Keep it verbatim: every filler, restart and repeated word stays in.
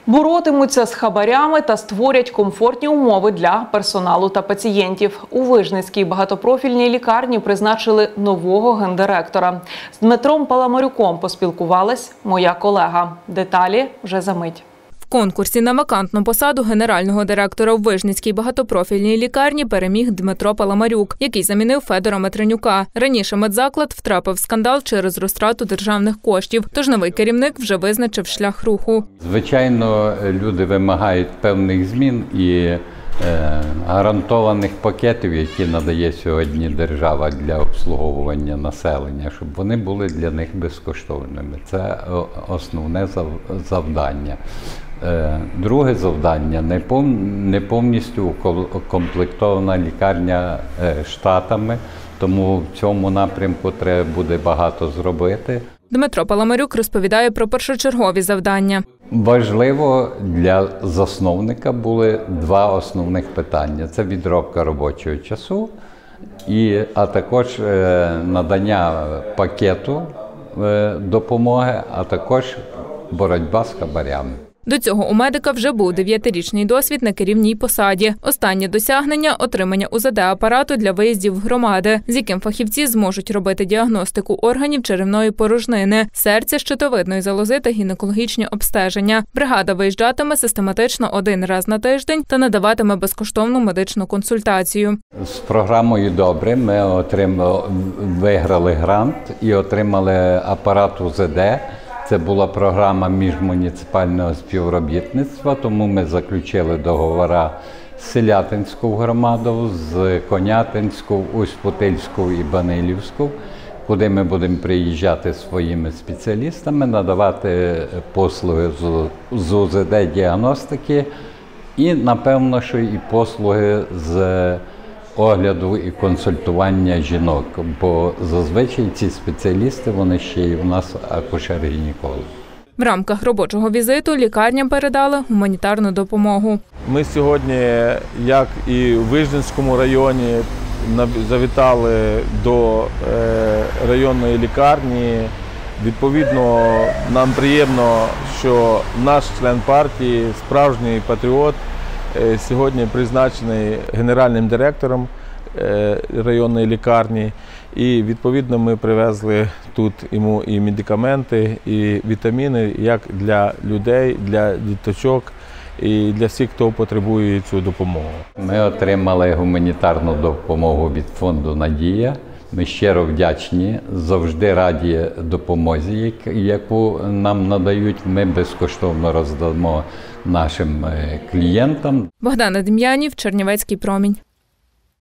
Боротимуться з хабарями та створять комфортні умови для персоналу та пацієнтів. У Вижницькій багатопрофільній лікарні призначили нового гендиректора. З Дмитром Паламарюком поспілкувалась моя колега. Деталі вже за мить. В конкурсі на вакантну посаду генерального директора в Вижницькій багатопрофільній лікарні переміг Дмитро Паламарюк, який замінив Федора Матренюка. Раніше медзаклад втрапив в скандал через розтрату державних коштів, тож новий керівник вже визначив шлях руху. Звичайно, люди вимагають певних змін і е, гарантованих пакетів, які надає сьогодні держава для обслуговування населення, щоб вони були для них безкоштовними. Це основне завдання. Друге завдання – не повністю укомплектована лікарня штатами, тому в цьому напрямку треба буде багато зробити. Дмитро Паламарюк розповідає про першочергові завдання. Важливо для засновника були два основних питання. Це відробка робочого часу, і, а також надання пакету допомоги, а також боротьба з хабарями. До цього у медика вже був дев'ятирічний досвід на керівній посаді. Останнє досягнення – отримання У З Д-апарату для виїздів в громади, з яким фахівці зможуть робити діагностику органів черевної порожнини, серця, щитовидної залози та гінекологічні обстеження. Бригада виїжджатиме систематично один раз на тиждень та надаватиме безкоштовну медичну консультацію. З програмою «Добре» ми отримали, виграли грант і отримали апарат У З Д. Це була програма міжмуніципального співробітництва, тому ми заключили договори з Селятинською громадою, з Конятинською, Усть-Путильською і Банилівською, куди ми будемо приїжджати своїми спеціалістами, надавати послуги з У З Д-діагностики і, напевно, що і послуги з огляду і консультування жінок, бо зазвичай ці спеціалісти, вони ще й у нас акушер-гінекологи. В рамках робочого візиту лікарням передали гуманітарну допомогу. Ми сьогодні, як і в Вижницькому районі, завітали до районної лікарні. Відповідно, нам приємно, що наш член партії, справжній патріот, сьогодні призначений генеральним директором районної лікарні, і відповідно ми привезли тут йому і медикаменти, і вітаміни як для людей, для діточок і для всіх, хто потребує цю допомогу. Ми отримали гуманітарну допомогу від фонду «Надія». Ми щиро вдячні, завжди раді допомозі, яку нам надають. Ми безкоштовно роздамо нашим клієнтам. Богдана Дем'янів, Чернівецький промінь.